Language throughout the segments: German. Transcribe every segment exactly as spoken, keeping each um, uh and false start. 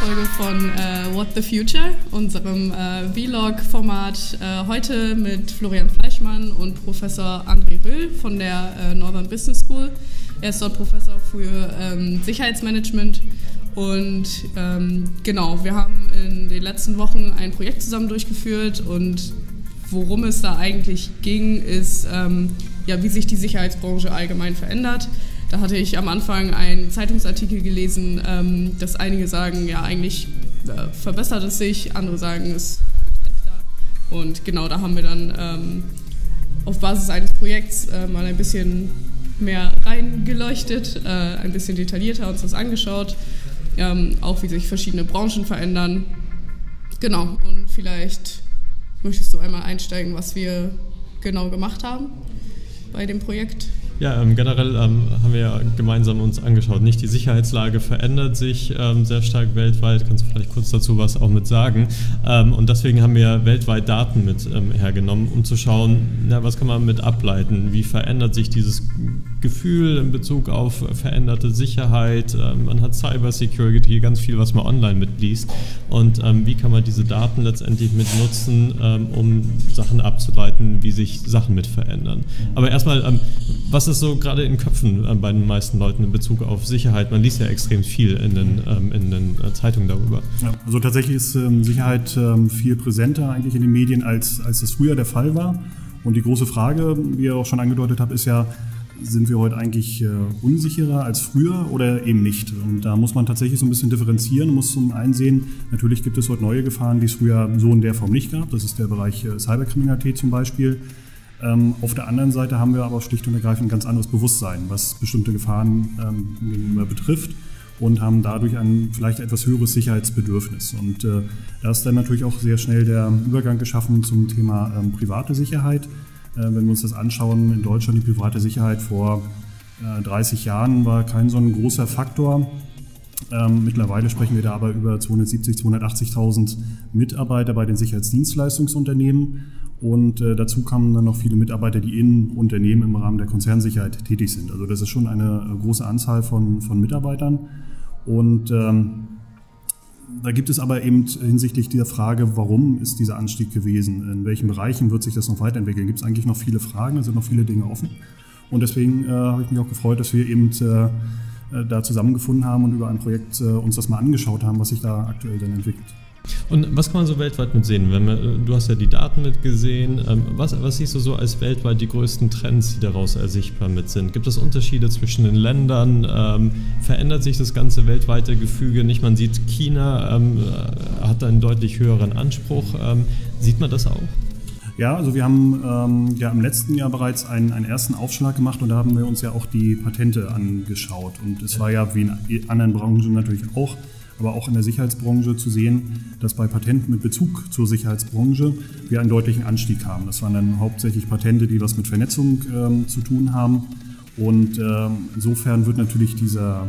Folge von äh, What the Future, unserem äh, Vlog-Format. Äh, heute mit Florian Fleischmann und Professor André Röhl von der äh, Northern Business School. Er ist dort Professor für ähm, Sicherheitsmanagement. Und ähm, genau, wir haben in den letzten Wochen ein Projekt zusammen durchgeführt und worum es da eigentlich ging, ist, ähm, ja, wie sich die Sicherheitsbranche allgemein verändert. Da hatte ich am Anfang einen Zeitungsartikel gelesen, ähm, dass einige sagen, ja, eigentlich äh, verbessert es sich, andere sagen, es ist schlechter. Und genau, da haben wir dann ähm, auf Basis eines Projekts äh, mal ein bisschen mehr reingeleuchtet, äh, ein bisschen detaillierter uns das angeschaut, ähm, auch wie sich verschiedene Branchen verändern. Genau, und vielleicht möchtest du einmal einsteigen, was wir genau gemacht haben bei dem Projekt? Ja, ähm, generell ähm, haben wir ja gemeinsam uns angeschaut, nicht die Sicherheitslage verändert sich ähm, sehr stark weltweit, kannst du vielleicht kurz dazu was auch mit sagen, ähm, und deswegen haben wir weltweit Daten mit ähm, hergenommen, um zu schauen, na, was kann man mit ableiten, wie verändert sich dieses Gefühl in Bezug auf veränderte Sicherheit, ähm, man hat Cybersecurity, ganz viel, was man online mitliest, und ähm, wie kann man diese Daten letztendlich mit nutzen, ähm, um Sachen abzuleiten, wie sich Sachen mit verändern. Aber erstmal, ähm, was ist so gerade in Köpfen äh, bei den meisten Leuten in Bezug auf Sicherheit? Man liest ja extrem viel in den, ähm, in den äh, Zeitungen darüber. Ja, also tatsächlich ist ähm, Sicherheit ähm, viel präsenter eigentlich in den Medien, als, als das früher der Fall war. Und die große Frage, wie ihr auch schon angedeutet habt, ist ja, sind wir heute eigentlich äh, unsicherer als früher oder eben nicht? Und da muss man tatsächlich so ein bisschen differenzieren, muss zum einen sehen, natürlich gibt es heute neue Gefahren, die es früher so in der Form nicht gab. Das ist der Bereich äh, Cyberkriminalität zum Beispiel. Ähm, auf der anderen Seite haben wir aber schlicht und ergreifend ein ganz anderes Bewusstsein, was bestimmte Gefahren ähm, gegenüber betrifft, und haben dadurch ein vielleicht etwas höheres Sicherheitsbedürfnis. Und äh, da ist dann natürlich auch sehr schnell der Übergang geschaffen zum Thema ähm, private Sicherheit. Äh, wenn wir uns das anschauen, in Deutschland die private Sicherheit vor äh, dreißig Jahren war kein so ein großer Faktor. Ähm, mittlerweile sprechen wir da aber über zweihundertsiebzig, zweihundertachtzigtausend Mitarbeiter bei den Sicherheitsdienstleistungsunternehmen. Und äh, dazu kamen dann noch viele Mitarbeiter, die in Unternehmen im Rahmen der Konzernsicherheit tätig sind. Also das ist schon eine große Anzahl von, von Mitarbeitern. Und ähm, da gibt es aber eben hinsichtlich dieser Frage, warum ist dieser Anstieg gewesen? In welchen Bereichen wird sich das noch weiterentwickeln? Gibt es eigentlich noch viele Fragen, es sind noch viele Dinge offen. Und deswegen äh, habe ich mich auch gefreut, dass wir eben äh, da zusammengefunden haben und über ein Projekt äh, uns das mal angeschaut haben, was sich da aktuell dann entwickelt. Und was kann man so weltweit mit sehen? Wenn man, du hast ja die Daten mitgesehen. Was, was siehst du so als weltweit die größten Trends, die daraus ersichtbar mit sind? Gibt es Unterschiede zwischen den Ländern? Ähm, verändert sich das ganze weltweite Gefüge nicht? Man sieht, China ähm, hat einen deutlich höheren Anspruch. Ähm, sieht man das auch? Ja, also wir haben ähm, ja im letzten Jahr bereits einen, einen ersten Aufschlag gemacht, und da haben wir uns ja auch die Patente angeschaut. Und es war ja wie in anderen Branchen natürlich auch, aber auch in der Sicherheitsbranche zu sehen, dass bei Patenten mit Bezug zur Sicherheitsbranche wir einen deutlichen Anstieg haben. Das waren dann hauptsächlich Patente, die was mit Vernetzung ähm, zu tun haben. Und ähm, insofern wird natürlich dieser,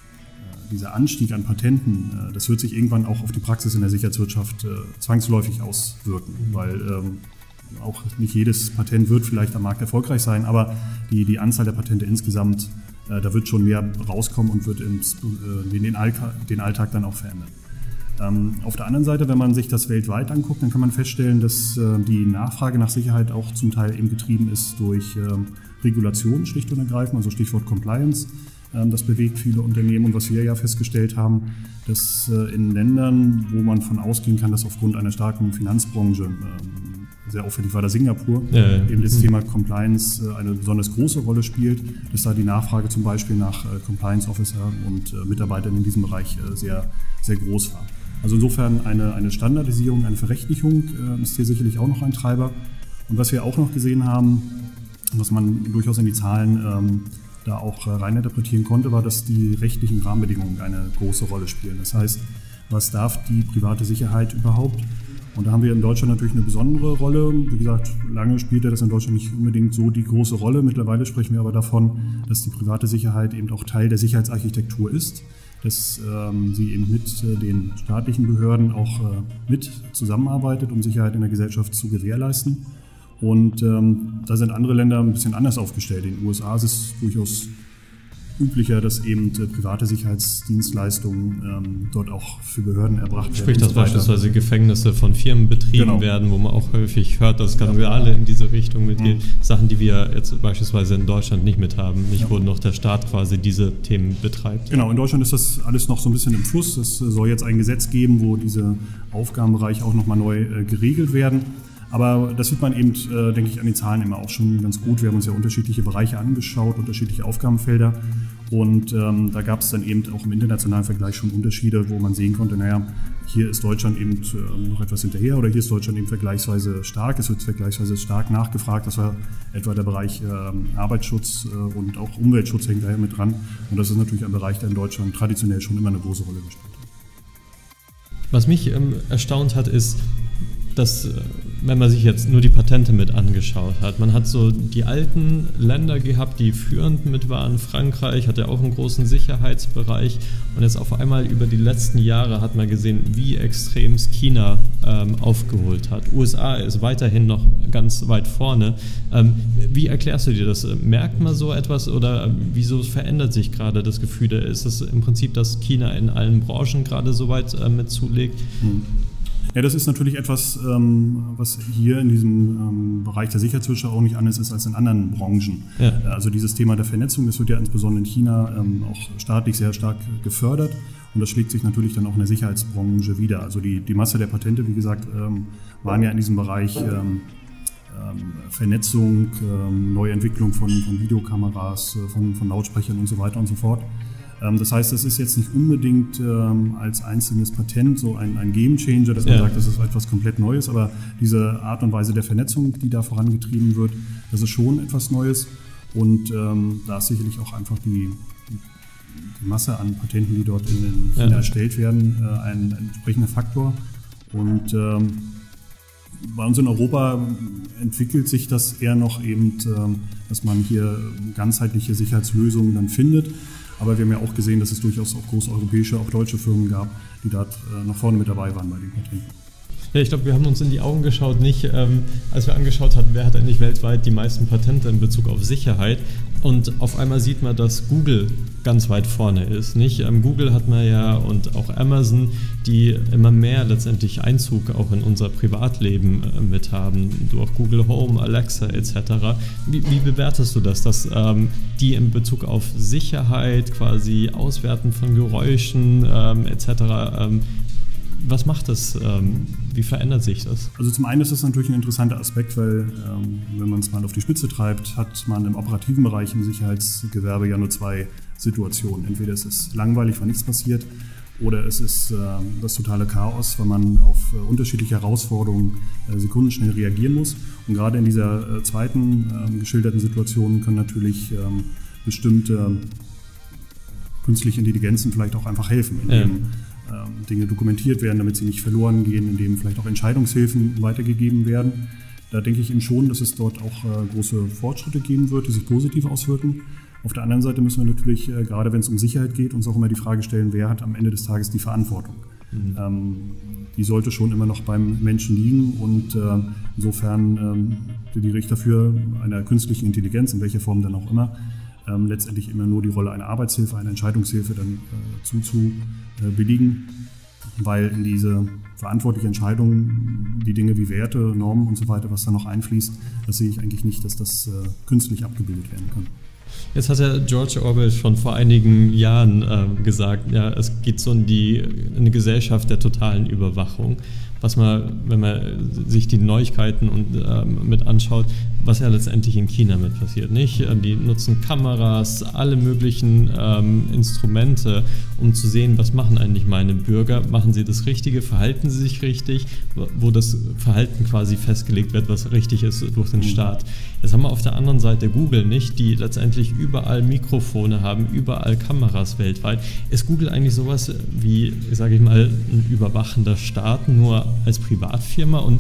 äh, dieser Anstieg an Patenten, äh, das wird sich irgendwann auch auf die Praxis in der Sicherheitswirtschaft äh, zwangsläufig auswirken, weil ähm, auch nicht jedes Patent wird vielleicht am Markt erfolgreich sein, aber die, die Anzahl der Patente insgesamt, äh, da wird schon mehr rauskommen und wird ins, äh, den, Alltag, den Alltag dann auch verändern. Ähm, auf der anderen Seite, wenn man sich das weltweit anguckt, dann kann man feststellen, dass äh, die Nachfrage nach Sicherheit auch zum Teil eben getrieben ist durch ähm, Regulation, schlicht und ergreifend, also Stichwort Compliance. Ähm, das bewegt viele Unternehmen, und was wir ja festgestellt haben, dass äh, in Ländern, wo man von ausgehen kann, dass aufgrund einer starken Finanzbranche, ähm, sehr auffällig war da Singapur, ja, ja. eben das Thema Compliance äh, eine besonders große Rolle spielt, dass da die Nachfrage zum Beispiel nach äh, Compliance Officer und äh, Mitarbeitern in diesem Bereich äh, sehr, sehr groß war. Also insofern eine, eine Standardisierung, eine Verrechtlichung äh, ist hier sicherlich auch noch ein Treiber. Und was wir auch noch gesehen haben, was man durchaus in die Zahlen ähm, da auch äh, reininterpretieren konnte, war, dass die rechtlichen Rahmenbedingungen eine große Rolle spielen. Das heißt, was darf die private Sicherheit überhaupt? Und da haben wir in Deutschland natürlich eine besondere Rolle. Wie gesagt, lange spielte das in Deutschland nicht unbedingt so die große Rolle. Mittlerweile sprechen wir aber davon, dass die private Sicherheit eben auch Teil der Sicherheitsarchitektur ist, dass ähm, sie eben mit äh, den staatlichen Behörden auch äh, mit zusammenarbeitet, um Sicherheit in der Gesellschaft zu gewährleisten. Und ähm, da sind andere Länder ein bisschen anders aufgestellt. In den U S A ist es durchaus üblicher, dass eben äh, private Sicherheitsdienstleistungen ähm, dort auch für Behörden erbracht werden. Sprich, dass so beispielsweise Gefängnisse von Firmen betrieben genau. werden, wo man auch häufig hört, dass Skandale in diese Richtung mitgehen. Mhm. Sachen, die wir jetzt beispielsweise in Deutschland nicht mit haben, nicht ja. wo noch der Staat quasi diese Themen betreibt. Genau, in Deutschland ist das alles noch so ein bisschen im Fluss. Es soll jetzt ein Gesetz geben, wo diese Aufgabenbereiche auch nochmal neu äh, geregelt werden. Aber das sieht man eben, äh, denke ich, an den Zahlen immer auch schon ganz gut. Wir haben uns ja unterschiedliche Bereiche angeschaut, unterschiedliche Aufgabenfelder. Und ähm, da gab es dann eben auch im internationalen Vergleich schon Unterschiede, wo man sehen konnte, naja, hier ist Deutschland eben äh, noch etwas hinterher oder hier ist Deutschland eben vergleichsweise stark. Es wird vergleichsweise stark nachgefragt. Das war etwa der Bereich äh, Arbeitsschutz äh, und auch Umweltschutz hängt daher mit dran. Und das ist natürlich ein Bereich, der in Deutschland traditionell schon immer eine große Rolle gespielt hat. Was mich ähm, erstaunt hat, ist, dass, wenn man sich jetzt nur die Patente mit angeschaut hat, man hat so die alten Länder gehabt, die führend mit waren. Frankreich hat ja auch einen großen Sicherheitsbereich und jetzt auf einmal über die letzten Jahre hat man gesehen, wie extrem China ähm, aufgeholt hat. U S A ist weiterhin noch ganz weit vorne. Ähm, wie erklärst du dir das? Merkt man so etwas oder wieso verändert sich gerade das Gefühl? Ist es im Prinzip, dass China in allen Branchen gerade so weit äh, mit zulegt? Hm. Ja, das ist natürlich etwas, ähm, was hier in diesem ähm, Bereich der Sicherheitswirtschaft auch nicht anders ist als in anderen Branchen. Ja. Also dieses Thema der Vernetzung, das wird ja insbesondere in China ähm, auch staatlich sehr stark gefördert und das schlägt sich natürlich dann auch in der Sicherheitsbranche wieder. Also die, die Masse der Patente, wie gesagt, ähm, waren ja in diesem Bereich ähm, ähm, Vernetzung, ähm, Neuentwicklung von, von Videokameras, von, von Lautsprechern und so weiter und so fort. Das heißt, das ist jetzt nicht unbedingt ähm, als einzelnes Patent so ein, ein Gamechanger, dass man ja. sagt, das ist etwas komplett Neues, aber diese Art und Weise der Vernetzung, die da vorangetrieben wird, das ist schon etwas Neues und ähm, da ist sicherlich auch einfach die, die Masse an Patenten, die dort in China ja. erstellt werden, äh, ein, ein entsprechender Faktor und ähm, bei uns in Europa entwickelt sich das eher noch eben, ähm, dass man hier ganzheitliche Sicherheitslösungen dann findet. Aber wir haben ja auch gesehen, dass es durchaus auch große europäische, auch deutsche Firmen gab, die dort äh, nach vorne mit dabei waren bei den Patenten. Ja, ich glaube, wir haben uns in die Augen geschaut, nicht ähm, als wir angeschaut hatten, wer hat eigentlich weltweit die meisten Patente in Bezug auf Sicherheit. Und auf einmal sieht man, dass Google ganz weit vorne ist. Nicht? Ähm, Google hat man ja und auch Amazon, die immer mehr letztendlich Einzug auch in unser Privatleben äh, mit haben. Du auch Google Home, Alexa et cetera. Wie, wie bewertest du das, dass ähm, die in Bezug auf Sicherheit, quasi Auswerten von Geräuschen ähm, et cetera. Ähm, Was macht das? Ähm, wie verändert sich das? Also zum einen ist das natürlich ein interessanter Aspekt, weil ähm, wenn man es mal auf die Spitze treibt, hat man im operativen Bereich im Sicherheitsgewerbe ja nur zwei Situationen. Entweder es ist langweilig, weil nichts passiert, oder es ist äh, das totale Chaos, weil man auf äh, unterschiedliche Herausforderungen äh, sekundenschnell reagieren muss. Und gerade in dieser äh, zweiten äh, geschilderten Situation können natürlich ähm, bestimmte künstliche Intelligenzen vielleicht auch einfach helfen, indem ja. Dinge dokumentiert werden, damit sie nicht verloren gehen, indem vielleicht auch Entscheidungshilfen weitergegeben werden. Da denke ich eben schon, dass es dort auch äh, große Fortschritte geben wird, die sich positiv auswirken. Auf der anderen Seite müssen wir natürlich, äh, gerade wenn es um Sicherheit geht, uns auch immer die Frage stellen, wer hat am Ende des Tages die Verantwortung. Mhm. Ähm, die sollte schon immer noch beim Menschen liegen und äh, insofern ähm, plädiere ich dafür, einer künstlichen Intelligenz, in welcher Form dann auch immer, ähm, letztendlich immer nur die Rolle einer Arbeitshilfe, einer Entscheidungshilfe dann äh, zuzubilligen, weil in diese verantwortliche Entscheidung die Dinge wie Werte, Normen und so weiter, was da noch einfließt, das sehe ich eigentlich nicht, dass das äh, künstlich abgebildet werden kann. Jetzt hat ja George Orwell schon vor einigen Jahren äh, gesagt, ja, es geht so in die in eine Gesellschaft der totalen Überwachung. Was man, wenn man sich die Neuigkeiten und, ähm, mit anschaut, was ja letztendlich in China mit passiert, nicht? Die nutzen Kameras, alle möglichen ähm, Instrumente, um zu sehen, was machen eigentlich meine Bürger, machen sie das Richtige, verhalten sie sich richtig, wo das Verhalten quasi festgelegt wird, was richtig ist durch den Staat. Jetzt haben wir auf der anderen Seite Google, nicht, die letztendlich überall Mikrofone haben, überall Kameras weltweit. Ist Google eigentlich sowas wie, sage ich mal, ein überwachender Staat, nur als Privatfirma, und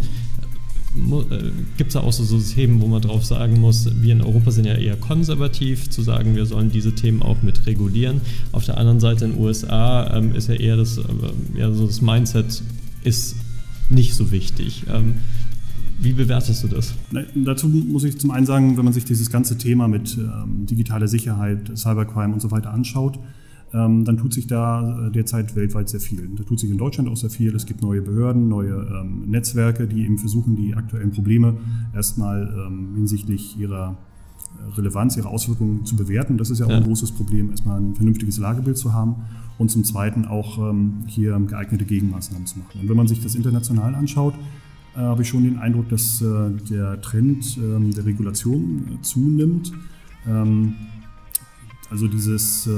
äh, gibt es da auch so, so Themen, wo man drauf sagen muss, wir in Europa sind ja eher konservativ, zu sagen, wir sollen diese Themen auch mit regulieren. Auf der anderen Seite in den U S A ähm, ist ja eher das, äh, ja, so das Mindset ist nicht so wichtig. Ähm, Wie bewertest du das? Na, dazu muss ich zum einen sagen, wenn man sich dieses ganze Thema mit ähm, digitaler Sicherheit, Cybercrime und so weiter anschaut, ähm, dann tut sich da derzeit weltweit sehr viel. Da tut sich in Deutschland auch sehr viel. Es gibt neue Behörden, neue ähm, Netzwerke, die eben versuchen, die aktuellen Probleme erstmal ähm, hinsichtlich ihrer Relevanz, ihre Auswirkungen zu bewerten. Das ist ja auch ja. ein großes Problem, erstmal ein vernünftiges Lagebild zu haben und zum Zweiten auch ähm, hier geeignete Gegenmaßnahmen zu machen. Und wenn man sich das international anschaut, äh, habe ich schon den Eindruck, dass äh, der Trend äh, der Regulation äh, zunimmt. Ähm, also dieses äh,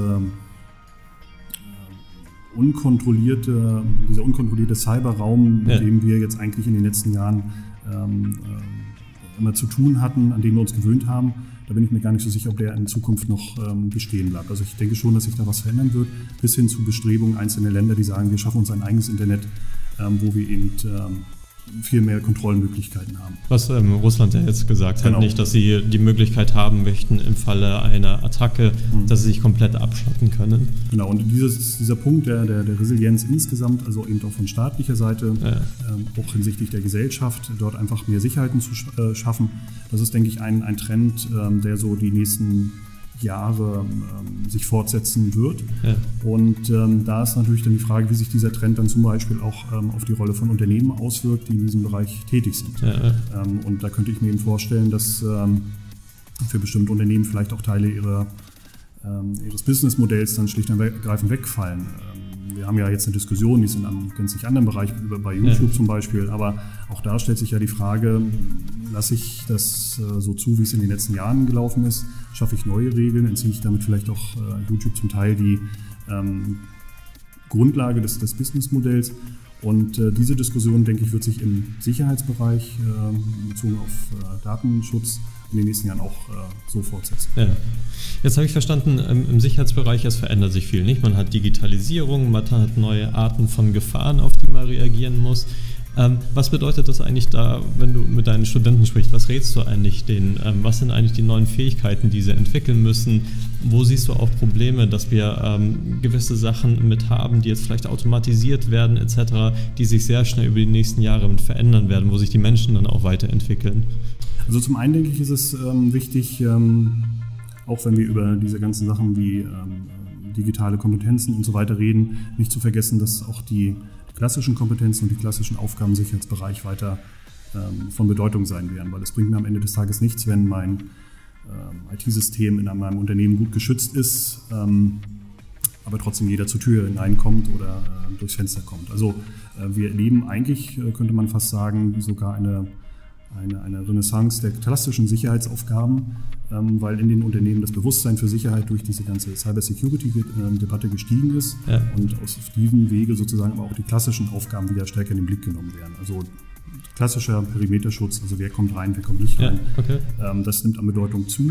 unkontrollierte, dieser unkontrollierte Cyberraum, ja. mit dem wir jetzt eigentlich in den letzten Jahren ähm, äh, immer zu tun hatten, an den wir uns gewöhnt haben, da bin ich mir gar nicht so sicher, ob der in Zukunft noch ähm, bestehen bleibt. Also ich denke schon, dass sich da was verändern wird, bis hin zu Bestrebungen einzelner Länder, die sagen, wir schaffen uns ein eigenes Internet, ähm, wo wir eben ähm, viel mehr Kontrollmöglichkeiten haben. Was ähm, Russland ja jetzt gesagt genau. hat, nicht, dass sie die Möglichkeit haben möchten, im Falle einer Attacke, mhm. dass sie sich komplett abschotten können. Genau, und dieses, dieser Punkt der, der, der Resilienz insgesamt, also eben auch von staatlicher Seite, ja. ähm, auch hinsichtlich der Gesellschaft, dort einfach mehr Sicherheiten zu sch- äh, schaffen, das ist, denke ich, ein, ein Trend, ähm, der so die nächsten Jahre ähm, sich fortsetzen wird. Ja. Und ähm, da ist natürlich dann die Frage, wie sich dieser Trend dann zum Beispiel auch ähm, auf die Rolle von Unternehmen auswirkt, die in diesem Bereich tätig sind. Ja, ja. Ähm, und da könnte ich mir eben vorstellen, dass ähm, für bestimmte Unternehmen vielleicht auch Teile ihrer, ähm, ihres Businessmodells dann schlicht und ergreifend wegfallen. Ähm, wir haben ja jetzt eine Diskussion, die ist in einem gänzlich anderen Bereich, bei YouTube ja. zum Beispiel, aber auch da stellt sich ja die Frage, lasse ich das äh, so zu, wie es in den letzten Jahren gelaufen ist? Schaffe ich neue Regeln? Entziehe ich damit vielleicht auch äh, YouTube zum Teil die ähm, Grundlage des, des Businessmodells? Und äh, diese Diskussion, denke ich, wird sich im Sicherheitsbereich äh, bezogen auf äh, Datenschutz in den nächsten Jahren auch äh, so fortsetzen. Ja. Jetzt habe ich verstanden, im, im Sicherheitsbereich, es verändert sich viel, nicht? Man hat Digitalisierung, man hat neue Arten von Gefahren, auf die man reagieren muss. Ähm, was bedeutet das eigentlich da, wenn du mit deinen Studenten sprichst? Was rätst du eigentlich denen? Ähm, was sind eigentlich die neuen Fähigkeiten, die sie entwickeln müssen? Wo siehst du auch Probleme, dass wir ähm, gewisse Sachen mit haben, die jetzt vielleicht automatisiert werden et cetera, die sich sehr schnell über die nächsten Jahre mit verändern werden, wo sich die Menschen dann auch weiterentwickeln? Also zum einen denke ich, ist es ähm, wichtig, ähm, auch wenn wir über diese ganzen Sachen wie ähm, digitale Kompetenzen und so weiter reden, nicht zu vergessen, dass auch die klassischen Kompetenzen und die klassischen Aufgaben im Sicherheitsbereich weiter ähm, von Bedeutung sein werden, weil es bringt mir am Ende des Tages nichts, wenn mein ähm, I T-System in meinem Unternehmen gut geschützt ist, ähm, aber trotzdem jeder zur Tür hineinkommt oder äh, durchs Fenster kommt. Also äh, wir erleben eigentlich, äh, könnte man fast sagen, sogar eine Eine, eine Renaissance der klassischen Sicherheitsaufgaben, ähm, weil in den Unternehmen das Bewusstsein für Sicherheit durch diese ganze Cybersecurity-Debatte gestiegen ist ja. und aus diesem Wege sozusagen aber auch die klassischen Aufgaben wieder stärker in den Blick genommen werden. Also klassischer Perimeterschutz, also wer kommt rein, wer kommt nicht rein, ja, okay. ähm, das nimmt an Bedeutung zu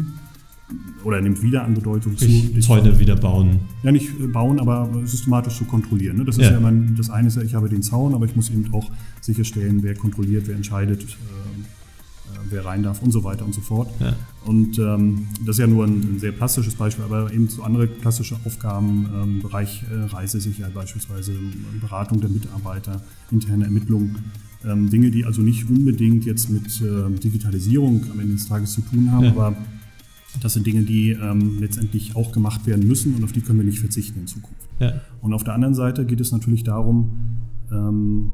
oder nimmt wieder an Bedeutung zu. Ich Zäune wieder bauen. Ja, nicht bauen, aber systematisch zu kontrollieren. Ne? Das ist ja, ja mein, das eine ist ja, ich habe den Zaun, aber ich muss eben auch sicherstellen, wer kontrolliert, wer entscheidet, äh, wer rein darf und so weiter und so fort. Ja. Und ähm, das ist ja nur ein, ein sehr plastisches Beispiel, aber eben so andere klassische Aufgaben, ähm, Bereich äh, Reisesicherheit beispielsweise, Beratung der Mitarbeiter, interne Ermittlungen, ähm, Dinge, die also nicht unbedingt jetzt mit äh, Digitalisierung am Ende des Tages zu tun haben, ja. aber das sind Dinge, die ähm, letztendlich auch gemacht werden müssen und auf die können wir nicht verzichten in Zukunft. Ja. Und auf der anderen Seite geht es natürlich darum, ähm,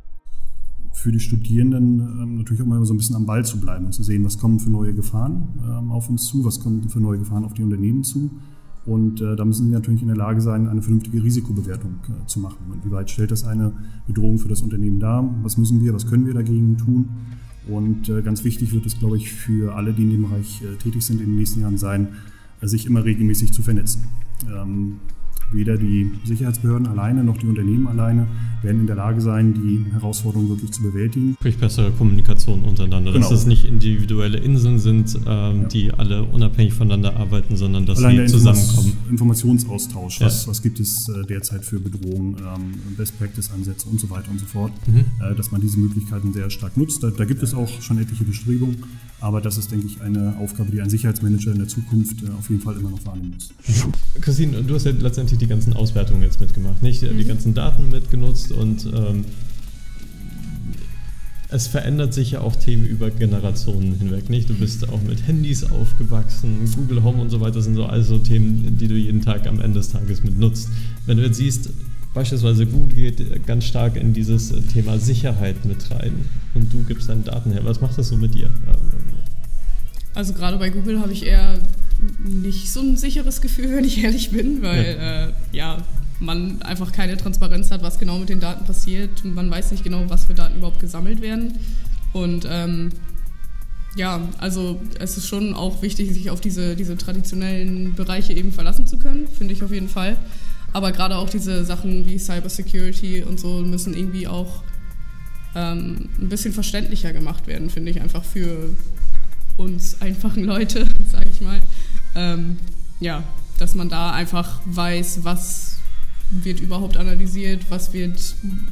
für die Studierenden ähm, natürlich auch mal so ein bisschen am Ball zu bleiben und zu sehen, was kommen für neue Gefahren ähm, auf uns zu, was kommen für neue Gefahren auf die Unternehmen zu. Und äh, da müssen sie natürlich in der Lage sein, eine vernünftige Risikobewertung äh, zu machen. Und wie weit stellt das eine Bedrohung für das Unternehmen dar? Was müssen wir, was können wir dagegen tun? Und äh, ganz wichtig wird es, glaube ich, für alle, die in dem Bereich äh, tätig sind, in den nächsten Jahren sein, äh, sich immer regelmäßig zu vernetzen. Ähm, weder die Sicherheitsbehörden alleine noch die Unternehmen alleine werden in der Lage sein, die Herausforderungen wirklich zu bewältigen. Sprich bessere Kommunikation untereinander, genau. Dass es nicht individuelle Inseln sind, ähm, ja. die alle unabhängig voneinander arbeiten, sondern dass Allein sie zusammenkommen. Informationsaustausch, was, ja. was gibt es äh, derzeit für Bedrohungen, ähm, Best-Practice-Ansätze und so weiter und so fort, mhm. äh, dass man diese Möglichkeiten sehr stark nutzt. Da, da gibt es auch schon etliche Bestrebungen, aber das ist, denke ich, eine Aufgabe, die ein Sicherheitsmanager in der Zukunft äh, auf jeden Fall immer noch wahrnehmen muss. Christine, du hast ja letztendlich die ganzen Auswertungen jetzt mitgemacht, nicht? Mhm. Die ganzen Daten mitgenutzt und ähm, es verändert sich ja auch Themen über Generationen hinweg, nicht? Du bist auch mit Handys aufgewachsen, Google Home und so weiter sind so also Themen, die du jeden Tag am Ende des Tages mit nutzt. Wenn du jetzt siehst, beispielsweise Google geht ganz stark in dieses Thema Sicherheit mit rein und du gibst deine Daten her, was macht das so mit dir? Also gerade bei Google habe ich eher nicht so ein sicheres Gefühl, wenn ich ehrlich bin, weil ja, äh, ja man einfach keine Transparenz hat, was genau mit den Daten passiert. Man weiß nicht genau, was für Daten überhaupt gesammelt werden. Und ähm, ja, also es ist schon auch wichtig, sich auf diese, diese traditionellen Bereiche eben verlassen zu können, finde ich auf jeden Fall. Aber gerade auch diese Sachen wie Cybersecurity und so müssen irgendwie auch ähm, ein bisschen verständlicher gemacht werden, finde ich, einfach für uns einfachen Leute, sage ich mal. Ähm, ja, dass man da einfach weiß, was wird überhaupt analysiert, was wird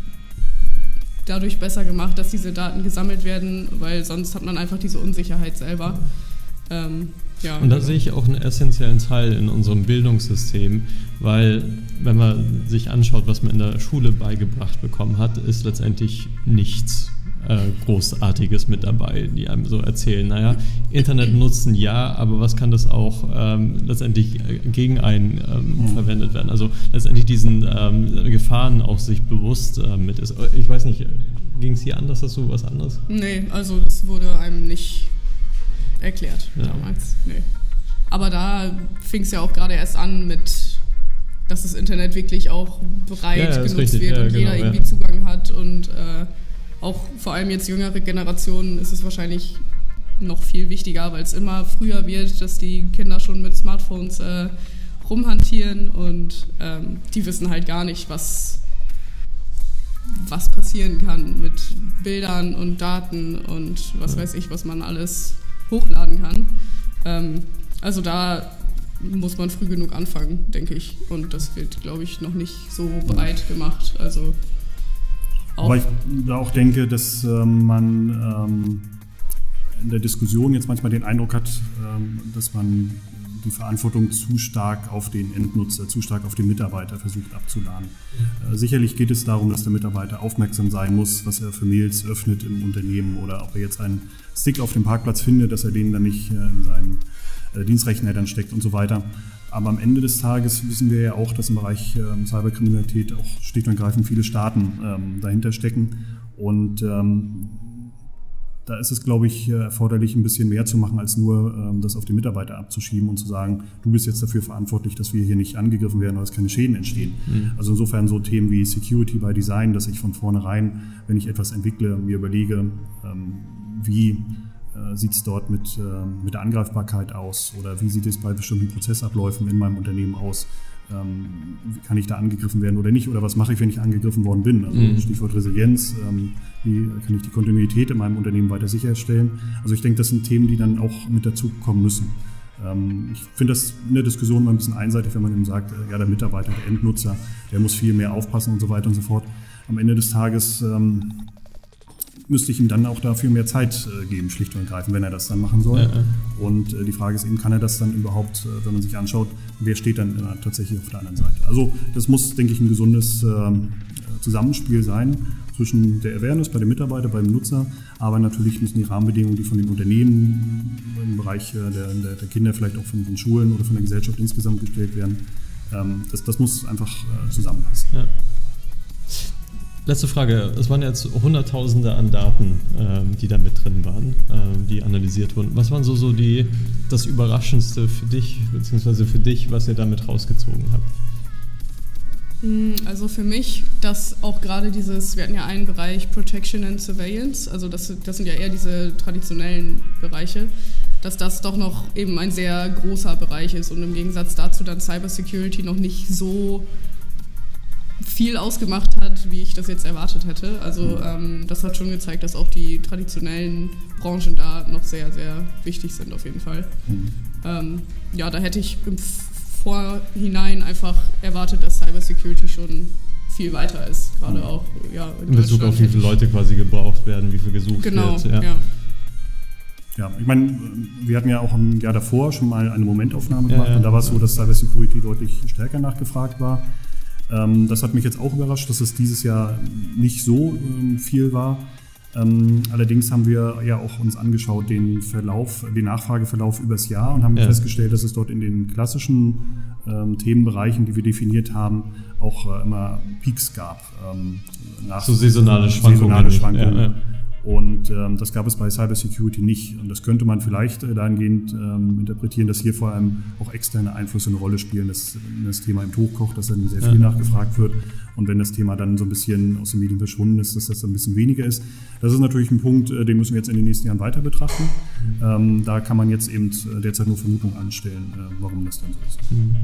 dadurch besser gemacht, dass diese Daten gesammelt werden, weil sonst hat man einfach diese Unsicherheit selber. Ähm, ja, und da sehe ich auch einen essentiellen Teil in unserem Bildungssystem, weil wenn man sich anschaut, was man in der Schule beigebracht bekommen hat, ist letztendlich nichts äh, Großartiges mit dabei, die einem so erzählen, naja, Internet nutzen ja, aber was kann das auch ähm, letztendlich gegen einen ähm, mhm. verwendet werden? Also letztendlich diesen ähm, Gefahren auch sich bewusst äh, mit ist. Ich weiß nicht, ging es hier anders, hast du was anderes? Nee, also das wurde einem nicht erklärt ja. damals. Nee. Aber da fing es ja auch gerade erst an mit, dass das Internet wirklich auch breit ja, ja, genutzt richtig. wird ja, und genau, jeder irgendwie ja. Zugang hat und äh, auch vor allem jetzt jüngere Generationen ist es wahrscheinlich noch viel wichtiger, weil es immer früher wird, dass die Kinder schon mit Smartphones äh, rumhantieren und ähm, die wissen halt gar nicht, was, was passieren kann mit Bildern und Daten und was ja. weiß ich, was man alles hochladen kann. Ähm, also da muss man früh genug anfangen, denke ich. Und das wird, glaube ich, noch nicht so breit gemacht. Also auch. Weil ich da auch denke, dass ähm, man ähm, in der Diskussion jetzt manchmal den Eindruck hat, ähm, dass man die Verantwortung zu stark auf den Endnutzer, zu stark auf den Mitarbeiter versucht abzuladen. Ja. Äh, sicherlich geht es darum, dass der Mitarbeiter aufmerksam sein muss, was er für Mails öffnet im Unternehmen oder ob er jetzt einen Stick auf dem Parkplatz findet, dass er den dann nicht äh, in seinen äh, Dienstrechner dann steckt und so weiter. Aber am Ende des Tages wissen wir ja auch, dass im Bereich ähm, Cyberkriminalität auch schlicht und ergreifend viele Staaten ähm, dahinter stecken. Und ähm, da ist es, glaube ich, erforderlich, ein bisschen mehr zu machen, als nur ähm, das auf den Mitarbeiter abzuschieben und zu sagen, du bist jetzt dafür verantwortlich, dass wir hier nicht angegriffen werden oder dass keine Schäden entstehen. Mhm. Also insofern so Themen wie Security by Design, dass ich von vornherein, wenn ich etwas entwickle, mir überlege, ähm, wie äh, sieht es dort mit, äh, mit der Angreifbarkeit aus oder wie sieht es bei bestimmten Prozessabläufen in meinem Unternehmen aus. Ähm, kann ich da angegriffen werden oder nicht? Oder was mache ich, wenn ich angegriffen worden bin? Also mhm. Stichwort Resilienz, ähm, wie kann ich die Kontinuität in meinem Unternehmen weiter sicherstellen? Also ich denke, das sind Themen, die dann auch mit dazu kommen müssen. Ähm, ich finde das in der Diskussion mal ein bisschen einseitig, wenn man eben sagt, äh, ja, der Mitarbeiter, der Endnutzer, der muss viel mehr aufpassen und so weiter und so fort. Am Ende des Tages ähm, müsste ich ihm dann auch dafür mehr Zeit äh, geben, schlicht und ergreifend, wenn er das dann machen soll. Ja, ja. Und äh, die Frage ist eben, kann er das dann überhaupt, äh, wenn man sich anschaut, wer steht dann äh, tatsächlich auf der anderen Seite? Also das muss, denke ich, ein gesundes äh, Zusammenspiel sein zwischen der Awareness bei dem Mitarbeiter, beim Nutzer, aber natürlich müssen die Rahmenbedingungen, die von den Unternehmen im Bereich äh, der, der, der Kinder, vielleicht auch von den Schulen oder von der Gesellschaft insgesamt gestellt werden, ähm, das, das muss einfach äh, zusammenpassen. Ja. Letzte Frage. Es waren jetzt Hunderttausende an Daten, ähm, die da mit drin waren, ähm, die analysiert wurden. Was waren so, so die, das Überraschendste für dich, beziehungsweise für dich, was ihr damit rausgezogen habt? Also für mich, dass auch gerade dieses, wir hatten ja einen Bereich Protection and Surveillance, also das, das sind ja eher diese traditionellen Bereiche, dass das doch noch eben ein sehr großer Bereich ist und im Gegensatz dazu dann Cybersecurity noch nicht so viel ausgemacht hat, wie ich das jetzt erwartet hätte. Also ähm, das hat schon gezeigt, dass auch die traditionellen Branchen da noch sehr, sehr wichtig sind auf jeden Fall. Mhm. Ähm, ja, da hätte ich im Vorhinein einfach erwartet, dass Cybersecurity schon viel weiter ist, gerade auch ja, in, in Bezug auf wie viele Leute quasi gebraucht werden, wie viel gesucht genau, wird. Ja. Ja. Ja, ich meine, wir hatten ja auch im Jahr davor schon mal eine Momentaufnahme gemacht ja, und da war es ja. so, dass Cybersecurity deutlich stärker nachgefragt war. Das hat mich jetzt auch überrascht, dass es dieses Jahr nicht so viel war. Ähm, allerdings haben wir ja auch uns angeschaut den Verlauf, den Nachfrageverlauf übers Jahr und haben ja. festgestellt, dass es dort in den klassischen ähm, Themenbereichen, die wir definiert haben, auch äh, immer Peaks gab. Ähm, nach so saisonale Schwankungen. Saisonale Schwankungen. Ja, ja. Und ähm, das gab es bei Cybersecurity nicht. Und das könnte man vielleicht äh, dahingehend ähm, interpretieren, dass hier vor allem auch externe Einflüsse eine Rolle spielen, dass das Thema eben hochkocht, dass dann sehr viel ja. nachgefragt wird. Und wenn das Thema dann so ein bisschen aus den Medien verschwunden ist, dass das ein bisschen weniger ist. Das ist natürlich ein Punkt, äh, den müssen wir jetzt in den nächsten Jahren weiter betrachten. Mhm. Ähm, da kann man jetzt eben derzeit nur Vermutungen anstellen, äh, warum das dann so ist.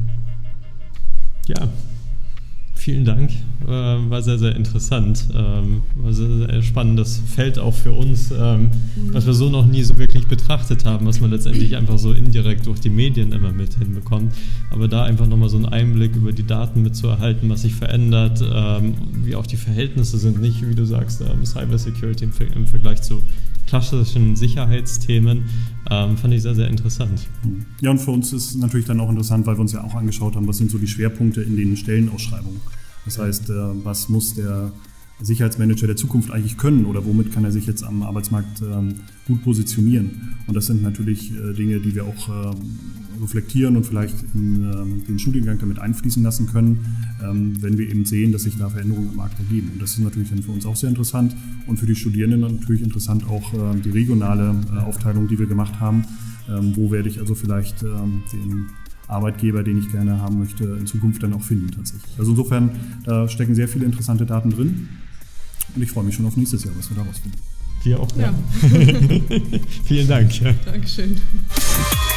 Ja. Vielen Dank, äh, war sehr, sehr interessant, ähm, war sehr, sehr spannendes Feld auch für uns, ähm, was wir so noch nie so wirklich betrachtet haben, was man letztendlich einfach so indirekt durch die Medien immer mit hinbekommt, aber da einfach nochmal so einen Einblick über die Daten mitzuerhalten, was sich verändert, ähm, wie auch die Verhältnisse sind, nicht, wie du sagst, ähm, Cybersecurity im, im Vergleich zu klassischen Sicherheitsthemen, ähm, fand ich sehr, sehr interessant. Ja, und für uns ist es natürlich dann auch interessant, weil wir uns ja auch angeschaut haben, was sind so die Schwerpunkte in den Stellenausschreibungen. Das heißt, äh, was muss der Sicherheitsmanager der Zukunft eigentlich können oder womit kann er sich jetzt am Arbeitsmarkt ähm, gut positionieren? Und das sind natürlich äh, Dinge, die wir auch äh, reflektieren und vielleicht in äh, den Studiengang damit einfließen lassen können, ähm, wenn wir eben sehen, dass sich da Veränderungen am Markt ergeben. Und das ist natürlich dann für uns auch sehr interessant und für die Studierenden natürlich interessant auch äh, die regionale äh, Aufteilung, die wir gemacht haben. Ähm, wo werde ich also vielleicht ähm, den Arbeitgeber, den ich gerne haben möchte, in Zukunft dann auch finden tatsächlich. Also insofern, da stecken sehr viele interessante Daten drin und ich freue mich schon auf nächstes Jahr, was wir daraus finden. Wir auch. Ja. Vielen Dank. Dankeschön.